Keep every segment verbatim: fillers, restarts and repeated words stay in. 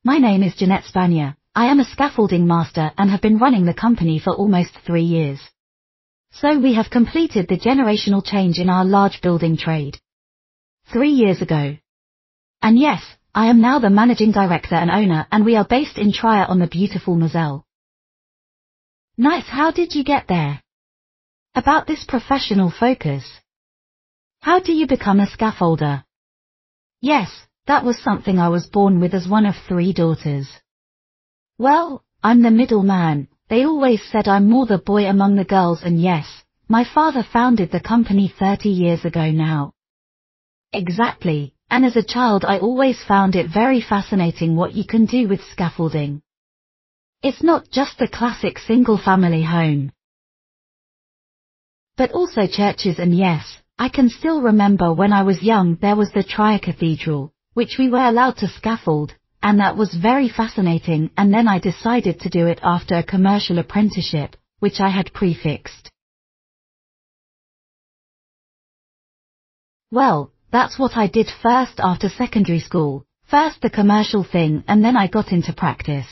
My name is Jeanette Spanier. I am a scaffolding master and have been running the company for almost three years. So we have completed the generational change in our large building trade. Three years ago. And yes, I am now the managing director and owner, and we are based in Trier on the beautiful Moselle. Nice, how did you get there? About this professional focus. How do you become a scaffolder? Yes, that was something I was born with as one of three daughters. Well, I'm the middle man. They always said I'm more the boy among the girls, and yes, my father founded the company thirty years ago now. Exactly, and as a child I always found it very fascinating what you can do with scaffolding. It's not just the classic single-family home, but also churches, and yes, I can still remember when I was young there was the Trier Cathedral, which we were allowed to scaffold, and that was very fascinating, and then I decided to do it after a commercial apprenticeship, which I had prefixed. Well, that's what I did first after secondary school, first the commercial thing and then I got into practice.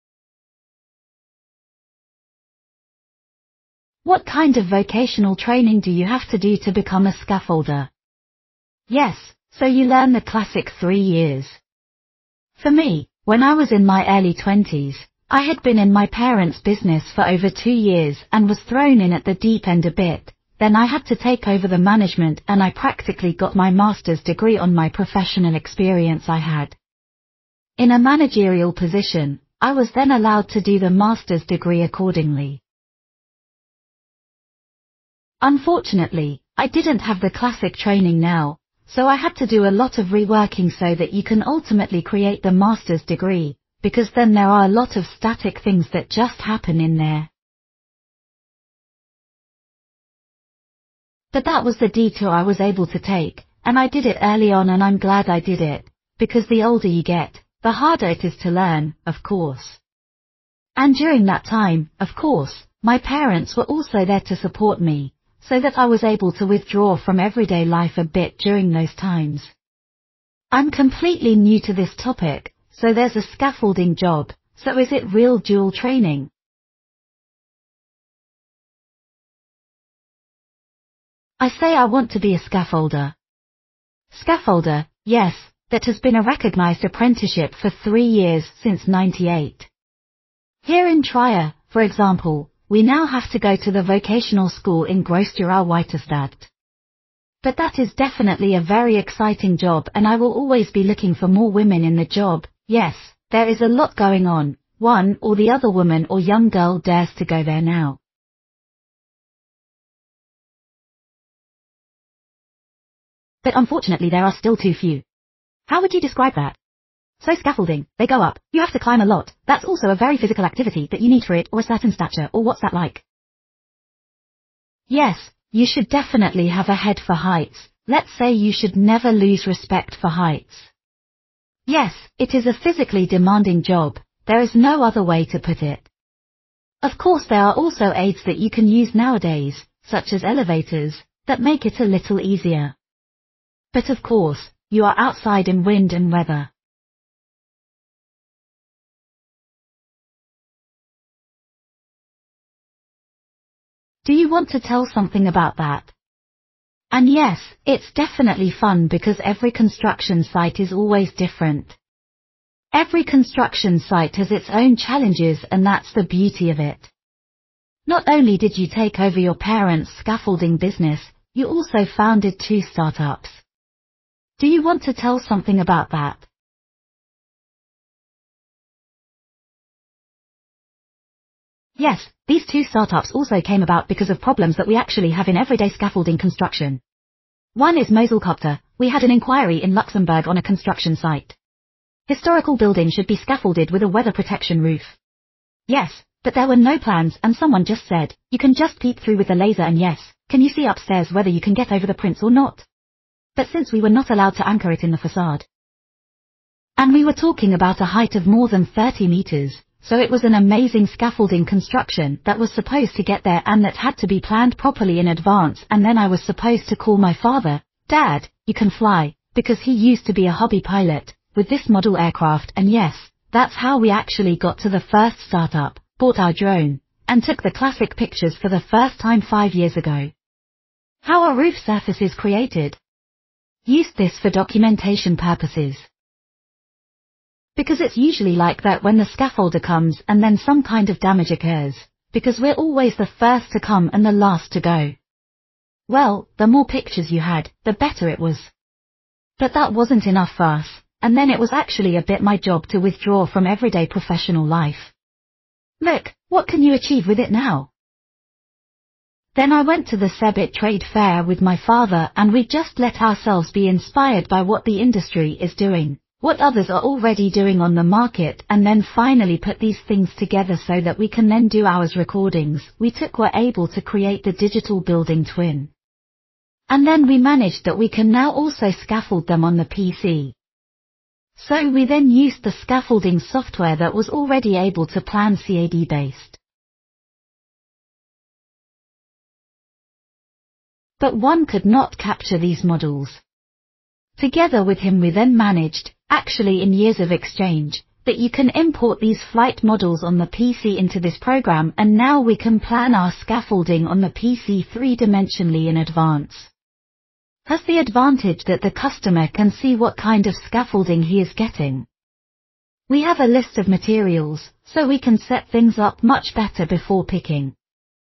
What kind of vocational training do you have to do to become a scaffolder? Yes, so you learn the classic three years. For me, when I was in my early twenties, I had been in my parents' business for over two years and was thrown in at the deep end a bit. Then I had to take over the management and I practically got my master's degree on my professional experience I had. In a managerial position, I was then allowed to do the master's degree accordingly. Unfortunately, I didn't have the classic training now, so I had to do a lot of reworking so that you can ultimately create the master's degree, because then there are a lot of static things that just happen in there. But that was the detour I was able to take, and I did it early on, and I'm glad I did it, because the older you get, the harder it is to learn, of course. And during that time, of course, my parents were also there to support me, so that I was able to withdraw from everyday life a bit during those times. I'm completely new to this topic, so there's a scaffolding job, so is it real dual training? I say I want to be a scaffolder. Scaffolder, yes, that has been a recognized apprenticeship for three years since ninety-eight. Here in Trier, for example, we now have to go to the vocational school in Großdurau-Weiterstadt. But that is definitely a very exciting job, and I will always be looking for more women in the job. Yes, there is a lot going on. One or the other woman or young girl dares to go there now. But unfortunately there are still too few. How would you describe that? So scaffolding, they go up, you have to climb a lot, that's also a very physical activity that you need for it, or a certain stature, or what's that like? Yes, you should definitely have a head for heights. Let's say you should never lose respect for heights. Yes, it is a physically demanding job, there is no other way to put it. Of course there are also aids that you can use nowadays, such as elevators, that make it a little easier. But of course, you are outside in wind and weather. Do you want to tell something about that? And yes, it's definitely fun because every construction site is always different. Every construction site has its own challenges, and that's the beauty of it. Not only did you take over your parents' scaffolding business, you also founded two startups. Do you want to tell something about that? Yes, these two startups also came about because of problems that we actually have in everyday scaffolding construction. One is Moselkopter. We had an inquiry in Luxembourg on a construction site. Historical buildings should be scaffolded with a weather protection roof. Yes, but there were no plans, and someone just said, you can just peep through with the laser, and yes, can you see upstairs whether you can get over the prints or not? But since we were not allowed to anchor it in the facade, and we were talking about a height of more than thirty meters, so it was an amazing scaffolding construction that was supposed to get there and that had to be planned properly in advance, and then I was supposed to call my father, Dad, you can fly, because he used to be a hobby pilot, with this model aircraft, and yes, that's how we actually got to the first startup, bought our drone, and took the classic pictures for the first time five years ago. How are roof surfaces created? Used this for documentation purposes. Because it's usually like that when the scaffolder comes and then some kind of damage occurs, because we're always the first to come and the last to go. Well, the more pictures you had, the better it was. But that wasn't enough for us, and then it was actually a bit my job to withdraw from everyday professional life. Look, what can you achieve with it now? Then I went to the Cebit trade fair with my father and we just let ourselves be inspired by what the industry is doing, what others are already doing on the market, and then finally put these things together so that we can then do ours recordings. We took were able to create the digital building twin. And then we managed that we can now also scaffold them on the P C. So we then used the scaffolding software that was already able to plan C A D based. But one could not capture these models. Together with him we then managed, actually in years of exchange, that you can import these flight models on the P C into this program, and now we can plan our scaffolding on the P C three-dimensionally in advance. Has the advantage that the customer can see what kind of scaffolding he is getting. We have a list of materials, so we can set things up much better before picking.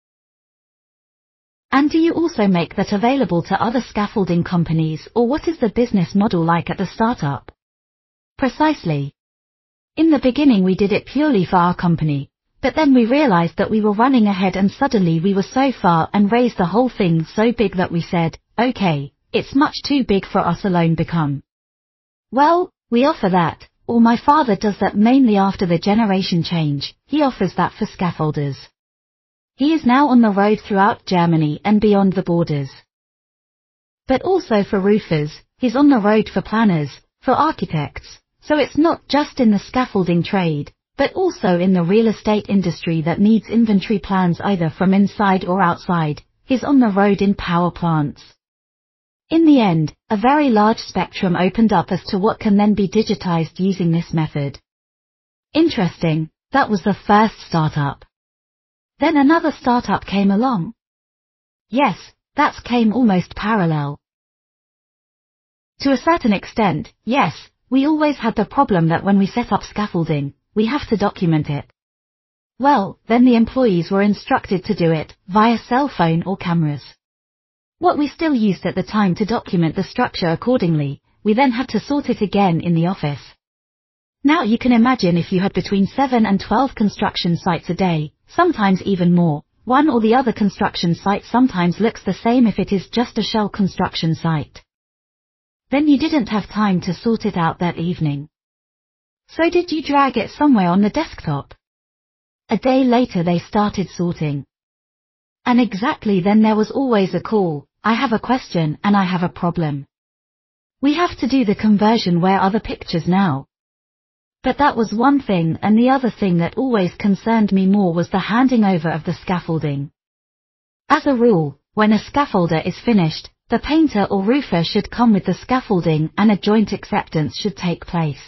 And do you also make that available to other scaffolding companies, or what is the business model like at the startup? Precisely. In the beginning we did it purely for our company, but then we realized that we were running ahead and suddenly we were so far and raised the whole thing so big that we said, okay, it's much too big for us alone become. Well, we offer that, or my father does that mainly after the generation change, he offers that for scaffolders. He is now on the road throughout Germany and beyond the borders. But also for roofers, he's on the road for planners, for architects, so it's not just in the scaffolding trade, but also in the real estate industry that needs inventory plans either from inside or outside. He's on the road in power plants. In the end, a very large spectrum opened up as to what can then be digitized using this method. Interesting, that was the first startup. Then another startup came along. Yes, that came almost parallel. To a certain extent, yes, we always had the problem that when we set up scaffolding, we have to document it. Well, then the employees were instructed to do it via cell phone or cameras. What we still used at the time to document the structure accordingly, we then had to sort it again in the office. Now you can imagine if you had between seven and twelve construction sites a day, sometimes even more, one or the other construction site sometimes looks the same if it is just a shell construction site. Then you didn't have time to sort it out that evening. So did you drag it somewhere on the desktop? A day later they started sorting. And exactly then there was always a call, I have a question and I have a problem. We have to do the conversion, where are the pictures now? But that was one thing, and the other thing that always concerned me more was the handing over of the scaffolding. As a rule, when a scaffolder is finished, the painter or roofer should come with the scaffolding and a joint acceptance should take place.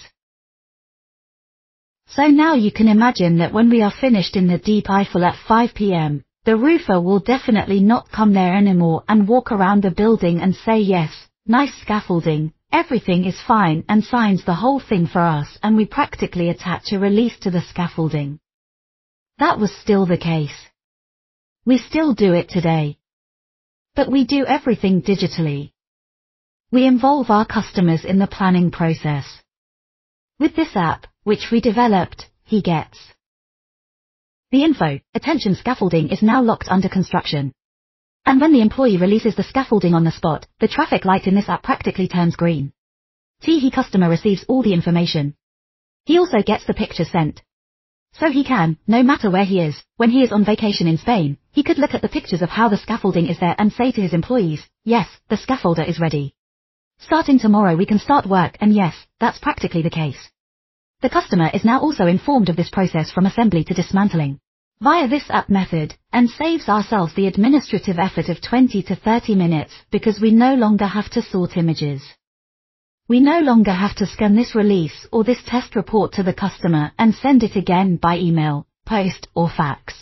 So now you can imagine that when we are finished in the Deep Eiffel at five p m, the roofer will definitely not come there anymore and walk around the building and say yes, nice scaffolding, everything is fine, and signs the whole thing for us, and we practically attach a release to the scaffolding. That was still the case. We still do it today. But we do everything digitally. We involve our customers in the planning process. With this app, which we developed, he gets the info, attention, scaffolding is now locked under construction. And when the employee releases the scaffolding on the spot, the traffic light in this app practically turns green. He customer receives all the information. He also gets the picture sent. So he can, no matter where he is, when he is on vacation in Spain, he could look at the pictures of how the scaffolding is there and say to his employees, yes, the scaffolder is ready. Starting tomorrow we can start work, and yes, that's practically the case. The customer is now also informed of this process from assembly to dismantling via this app method, and saves ourselves the administrative effort of twenty to thirty minutes because we no longer have to sort images. We no longer have to scan this release or this test report to the customer and send it again by email, post, or fax.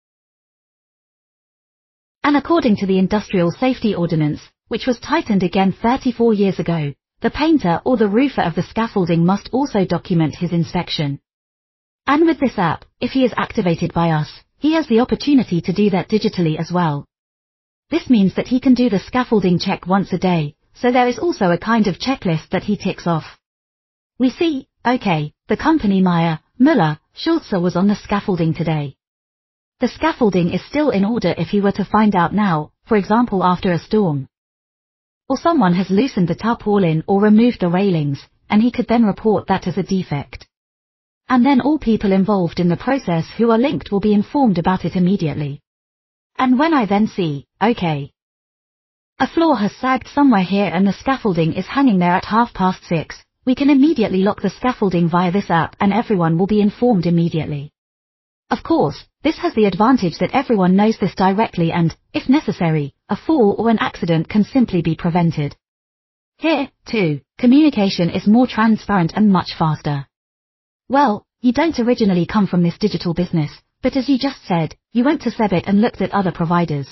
And according to the Industrial Safety Ordinance, which was tightened again thirty-four years ago, the painter or the roofer of the scaffolding must also document his inspection. And with this app, if he is activated by us, he has the opportunity to do that digitally as well. This means that he can do the scaffolding check once a day, so there is also a kind of checklist that he ticks off. We see, okay, the company Meyer, Müller, Schulze was on the scaffolding today. The scaffolding is still in order if he were to find out now, for example after a storm. Or someone has loosened the tarpaulin or removed the railings, and he could then report that as a defect. And then all people involved in the process who are linked will be informed about it immediately. And when I then see, okay, a floor has sagged somewhere here and the scaffolding is hanging there at half past six, we can immediately lock the scaffolding via this app and everyone will be informed immediately. Of course, this has the advantage that everyone knows this directly and, if necessary, a fall or an accident can simply be prevented. Here, too, communication is more transparent and much faster. Well, you don't originally come from this digital business, but as you just said, you went to Sebit and looked at other providers.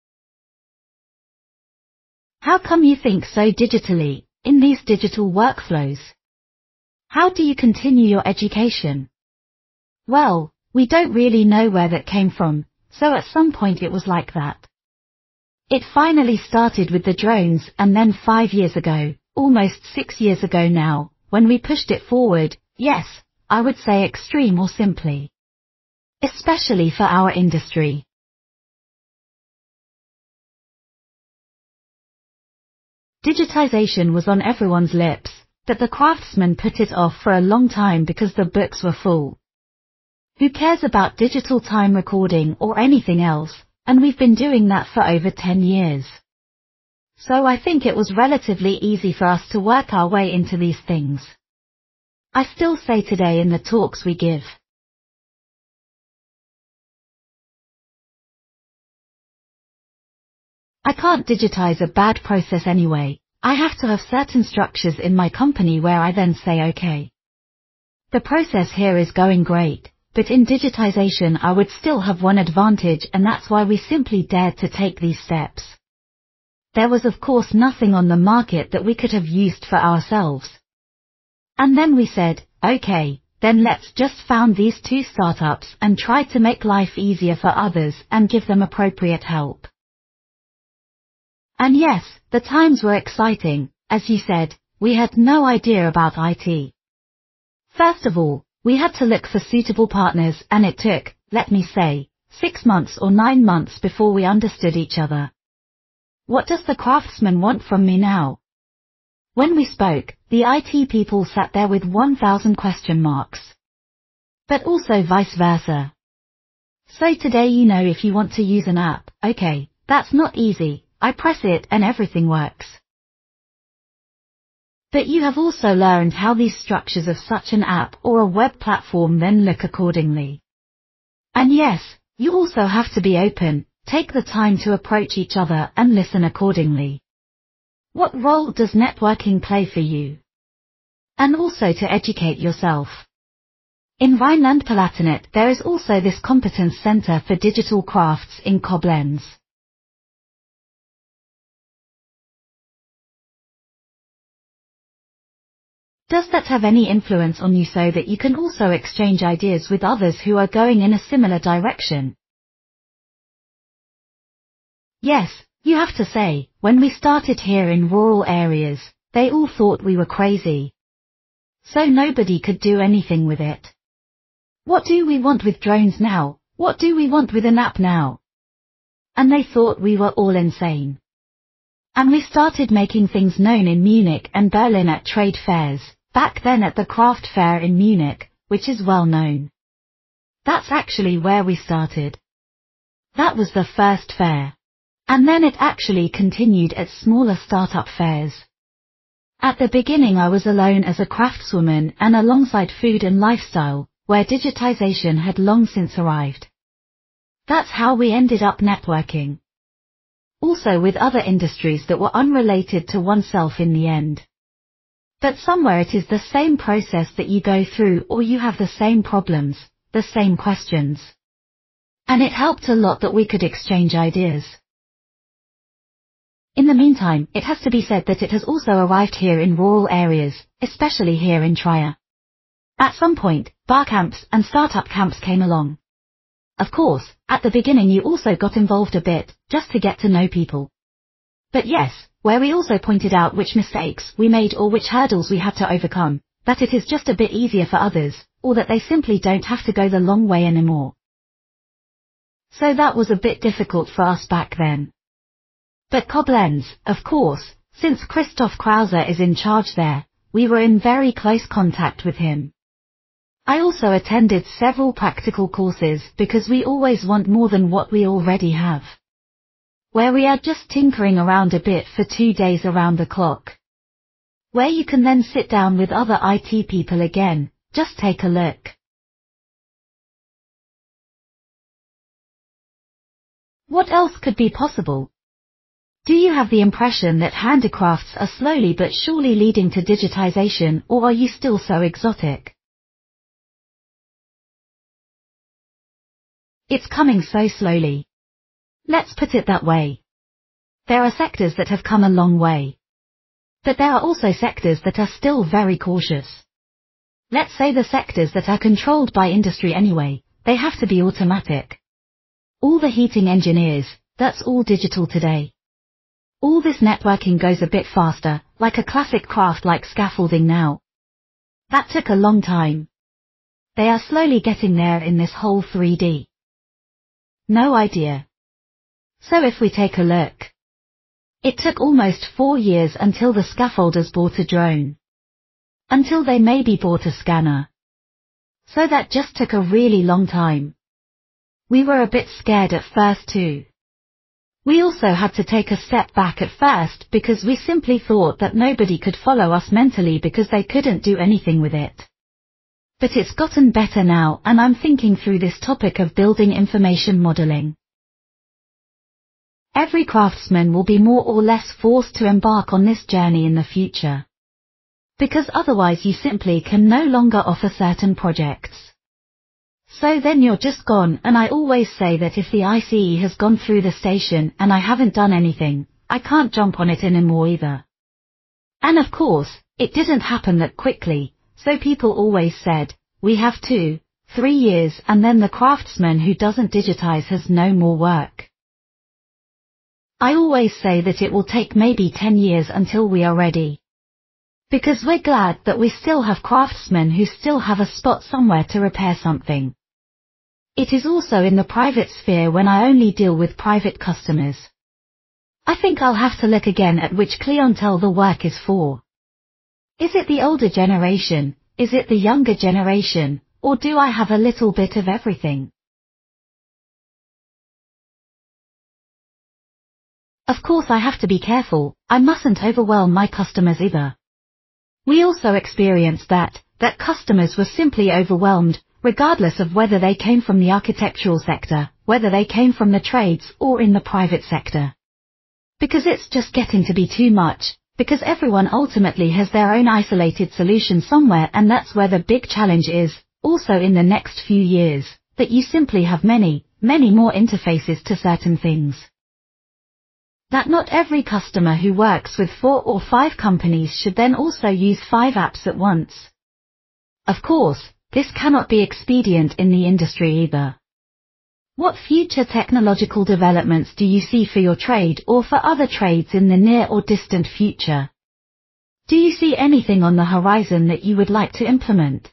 How come you think so digitally, in these digital workflows? How do you continue your education? Well, we don't really know where that came from, so at some point it was like that. It finally started with the drones and then five years ago, almost six years ago now, when we pushed it forward, yes, I would say extreme or simply. Especially for our industry. Digitization was on everyone's lips, but the craftsmen put it off for a long time because the books were full. Who cares about digital time recording or anything else, and we've been doing that for over ten years. So I think it was relatively easy for us to work our way into these things. I still say today in the talks we give. I can't digitize a bad process anyway. I have to have certain structures in my company where I then say okay. The process here is going great, but in digitization I would still have one advantage and that's why we simply dared to take these steps. There was of course nothing on the market that we could have used for ourselves. And then we said, okay, then let's just found these two startups and try to make life easier for others and give them appropriate help. And yes, the times were exciting, as you said, we had no idea about I T. First of all, we had to look for suitable partners and it took, let me say, six months or nine months before we understood each other. What does the craftsman want from me now? When we spoke, the I T people sat there with one thousand question marks. But also vice versa. So today you know if you want to use an app, okay, that's not easy. I press it and everything works. But you have also learned how these structures of such an app or a web platform then look accordingly. And yes, you also have to be open, take the time to approach each other and listen accordingly. What role does networking play for you? And also to educate yourself. In Rhineland-Palatinate there is also this competence center for digital crafts in Koblenz. Does that have any influence on you so that you can also exchange ideas with others who are going in a similar direction? Yes, you have to say, when we started here in rural areas, they all thought we were crazy. So nobody could do anything with it. What do we want with drones now? What do we want with an app now? And they thought we were all insane. And we started making things known in Munich and Berlin at trade fairs. Back then at the craft fair in Munich, which is well known. That's actually where we started. That was the first fair. And then it actually continued at smaller startup fairs. At the beginning I was alone as a craftswoman and alongside food and lifestyle, where digitization had long since arrived. That's how we ended up networking. Also with other industries that were unrelated to oneself in the end. But somewhere it is the same process that you go through, or you have the same problems, the same questions. And it helped a lot that we could exchange ideas. In the meantime, it has to be said that it has also arrived here in rural areas, especially here in Trier. At some point, bar camps and startup camps came along. Of course, at the beginning you also got involved a bit, just to get to know people. But yes, where we also pointed out which mistakes we made or which hurdles we had to overcome, that it is just a bit easier for others, or that they simply don't have to go the long way anymore. So that was a bit difficult for us back then. But Koblenz, of course, since Christoph Krauser is in charge there, we were in very close contact with him. I also attended several practical courses because we always want more than what we already have. Where we are just tinkering around a bit for two days around the clock. Where you can then sit down with other I T people again, just take a look. What else could be possible? Do you have the impression that handicrafts are slowly but surely leading to digitization, or are you still so exotic? It's coming so slowly. Let's put it that way. There are sectors that have come a long way. But there are also sectors that are still very cautious. Let's say the sectors that are controlled by industry anyway, they have to be automatic. All the heating engineers, that's all digital today. All this networking goes a bit faster, like a classic craft like scaffolding now. That took a long time. They are slowly getting there in this whole three D. No idea. So if we take a look. It took almost four years until the scaffolders bought a drone. Until they maybe bought a scanner. So that just took a really long time. We were a bit scared at first too. We also had to take a step back at first because we simply thought that nobody could follow us mentally because they couldn't do anything with it. But it's gotten better now, and I'm thinking through this topic of building information modeling. Every craftsman will be more or less forced to embark on this journey in the future. Because otherwise you simply can no longer offer certain projects. So then you're just gone, and I always say that if the I C E has gone through the station and I haven't done anything, I can't jump on it anymore either. And of course, it didn't happen that quickly, so people always said, we have two, three years and then the craftsman who doesn't digitize has no more work. I always say that it will take maybe ten years until we are ready. Because we're glad that we still have craftsmen who still have a spot somewhere to repair something. It is also in the private sphere when I only deal with private customers. I think I'll have to look again at which clientele the work is for. Is it the older generation, is it the younger generation, or do I have a little bit of everything? Of course I have to be careful, I mustn't overwhelm my customers either. We also experienced that, that customers were simply overwhelmed, regardless of whether they came from the architectural sector, whether they came from the trades or in the private sector. Because it's just getting to be too much, because everyone ultimately has their own isolated solution somewhere, and that's where the big challenge is, also in the next few years, that you simply have many, many more interfaces to certain things. That not every customer who works with four or five companies should then also use five apps at once. Of course, this cannot be expedient in the industry either. What future technological developments do you see for your trade or for other trades in the near or distant future? Do you see anything on the horizon that you would like to implement?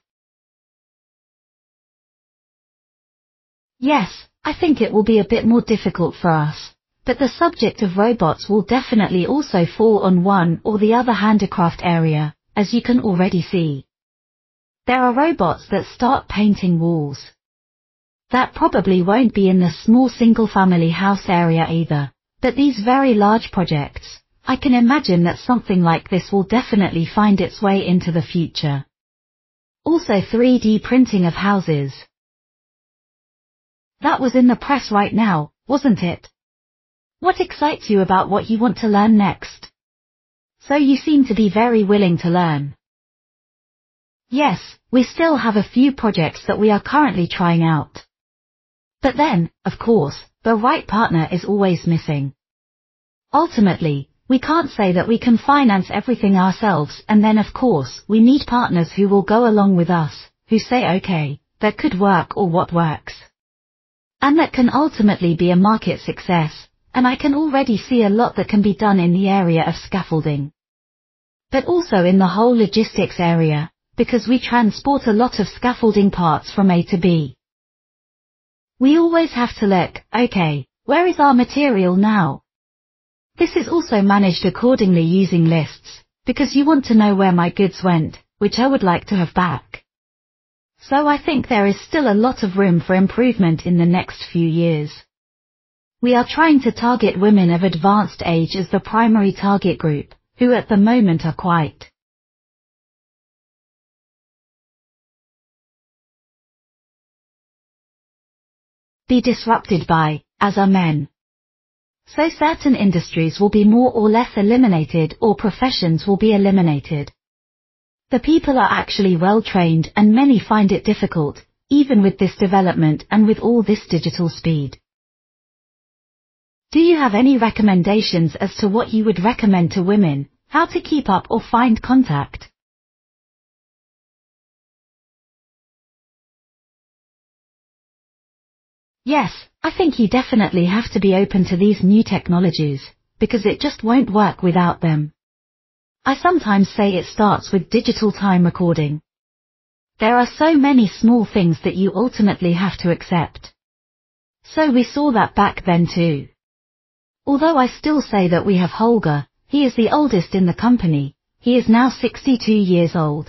Yes, I think it will be a bit more difficult for us. But the subject of robots will definitely also fall on one or the other handicraft area, as you can already see. There are robots that start painting walls. That probably won't be in the small single-family house area either, but these very large projects, I can imagine that something like this will definitely find its way into the future. Also three D printing of houses. That was in the press right now, wasn't it? What excites you about what you want to learn next? So you seem to be very willing to learn. Yes, we still have a few projects that we are currently trying out. But then, of course, the right partner is always missing. Ultimately, we can't say that we can finance everything ourselves, and then of course we need partners who will go along with us, who say okay, that could work or what works. And that can ultimately be a market success, and I can already see a lot that can be done in the area of scaffolding. But also in the whole logistics area, because we transport a lot of scaffolding parts from A to B. We always have to look, okay, where is our material now? This is also managed accordingly using lists, because you want to know where my goods went, which I would like to have back. So I think there is still a lot of room for improvement in the next few years. We are trying to target women of advanced age as the primary target group, who at the moment are quite be disrupted by, as are men. So certain industries will be more or less eliminated or professions will be eliminated. The people are actually well trained and many find it difficult, even with this development and with all this digital speed. Do you have any recommendations as to what you would recommend to women, how to keep up or find contact? Yes, I think you definitely have to be open to these new technologies, because it just won't work without them. I sometimes say it starts with digital time recording. There are so many small things that you ultimately have to accept. So we saw that back then too. Although I still say that we have Holger, he is the oldest in the company, he is now sixty-two years old.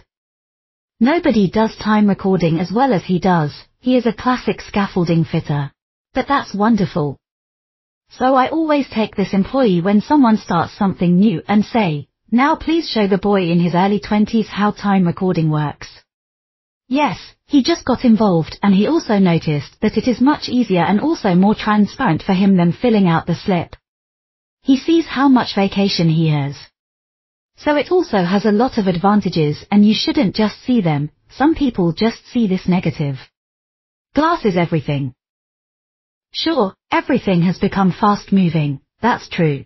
Nobody does time recording as well as he does, he is a classic scaffolding fitter. But that's wonderful. So I always take this employee when someone starts something new and say, now please show the boy in his early twenties how time recording works. Yes, he just got involved and he also noticed that it is much easier and also more transparent for him than filling out the slip. He sees how much vacation he has. So it also has a lot of advantages and you shouldn't just see them, some people just see this negative. Glass is everything. Sure, everything has become fast moving, that's true.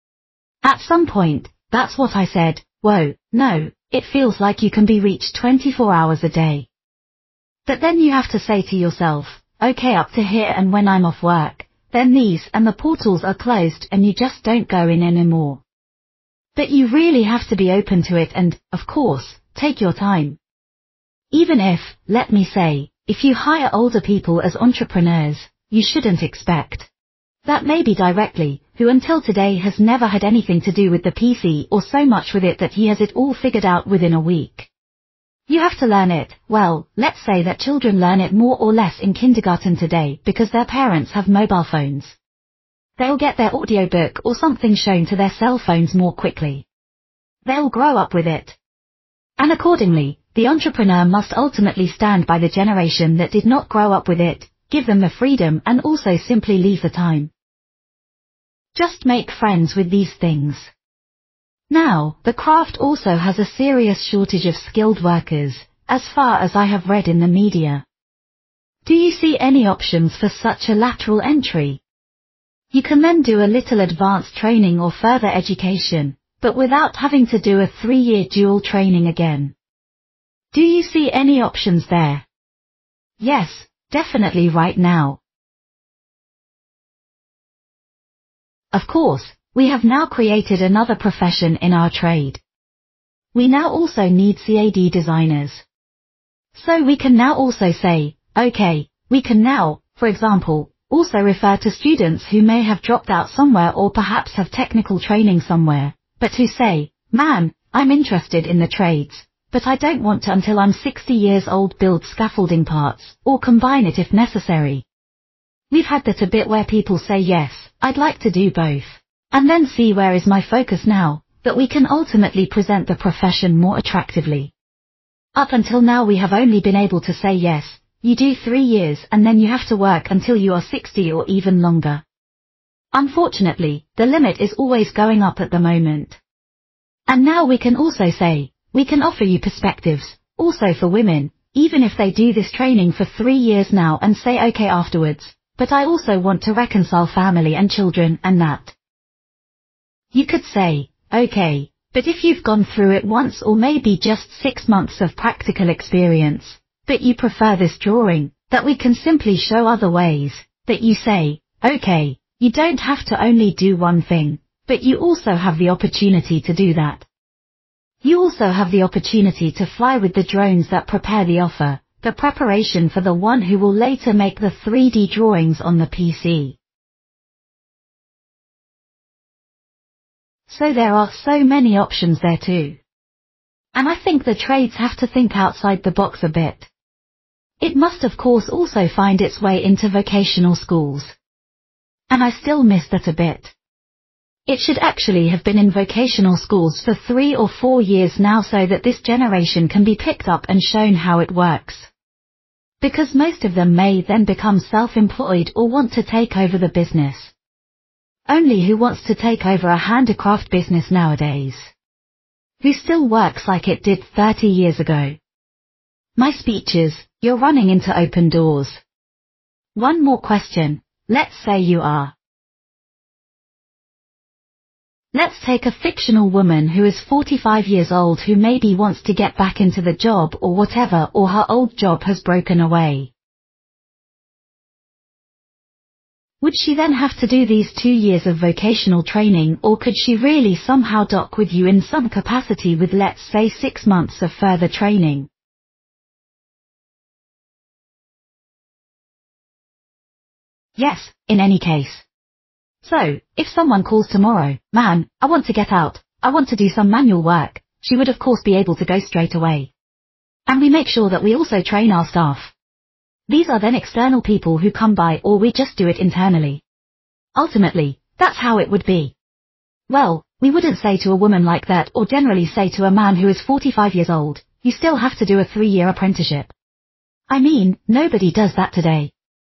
At some point, that's what I said, whoa, no, it feels like you can be reached twenty-four hours a day. But then you have to say to yourself, okay up to here and when I'm off work, then these and the portals are closed and you just don't go in anymore. But you really have to be open to it and, of course, take your time. Even if, let me say, if you hire older people as entrepreneurs, you shouldn't expect that maybe directly, who until today has never had anything to do with the P C or so much with it that he has it all figured out within a week. You have to learn it, well, let's say that children learn it more or less in kindergarten today because their parents have mobile phones. They'll get their audiobook or something shown to their cell phones more quickly. They'll grow up with it. And accordingly, the entrepreneur must ultimately stand by the generation that did not grow up with it, give them the freedom and also simply leave the time. Just make friends with these things. Now, the craft also has a serious shortage of skilled workers, as far as I have read in the media. Do you see any options for such a lateral entry? You can then do a little advanced training or further education, but without having to do a three-year dual training again. Do you see any options there? Yes, definitely right now. Of course, we have now created another profession in our trade. We now also need C A D designers. So we can now also say, okay, we can now, for example, also refer to students who may have dropped out somewhere or perhaps have technical training somewhere, but who say, man, I'm interested in the trades, but I don't want to until I'm sixty years old build scaffolding parts, or combine it if necessary. We've had that a bit where people say yes, I'd like to do both, and then see where is my focus now, but we can ultimately present the profession more attractively. Up until now we have only been able to say yes, you do three years and then you have to work until you are sixty or even longer. Unfortunately, the limit is always going up at the moment. And now we can also say, we can offer you perspectives, also for women, even if they do this training for three years now and say okay afterwards, but I also want to reconcile family and children and that. You could say, okay, but if you've gone through it once or maybe just six months of practical experience, but you prefer this drawing, that we can simply show other ways, that you say, okay, you don't have to only do one thing, but you also have the opportunity to do that. You also have the opportunity to fly with the drones that prepare the offer, the preparation for the one who will later make the three D drawings on the P C. So there are so many options there too. And I think the trades have to think outside the box a bit. It must of course also find its way into vocational schools. And I still miss that a bit. It should actually have been in vocational schools for three or four years now so that this generation can be picked up and shown how it works. Because most of them may then become self-employed or want to take over the business. Only who wants to take over a handicraft business nowadays? Who still works like it did thirty years ago? My speeches, you're running into open doors. One more question, let's say you are. Let's take a fictional woman who is forty-five years old who maybe wants to get back into the job or whatever, or her old job has broken away. Would she then have to do these two years of vocational training, or could she really somehow dock with you in some capacity with, let's say, six months of further training? Yes, in any case. So, if someone calls tomorrow, man, I want to get out, I want to do some manual work, she would of course be able to go straight away. And we make sure that we also train our staff. These are then external people who come by, or we just do it internally. Ultimately, that's how it would be. Well, we wouldn't say to a woman like that, or generally say to a man who is forty-five years old, you still have to do a three-year apprenticeship. I mean, nobody does that today.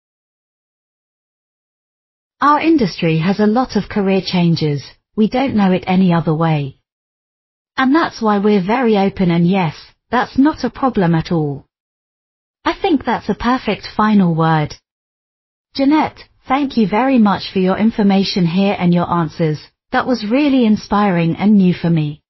Our industry has a lot of career changes, we don't know it any other way. And that's why we're very open, and yes, that's not a problem at all. I think that's a perfect final word. Jeanette, thank you very much for your information here and your answers, that was really inspiring and new for me.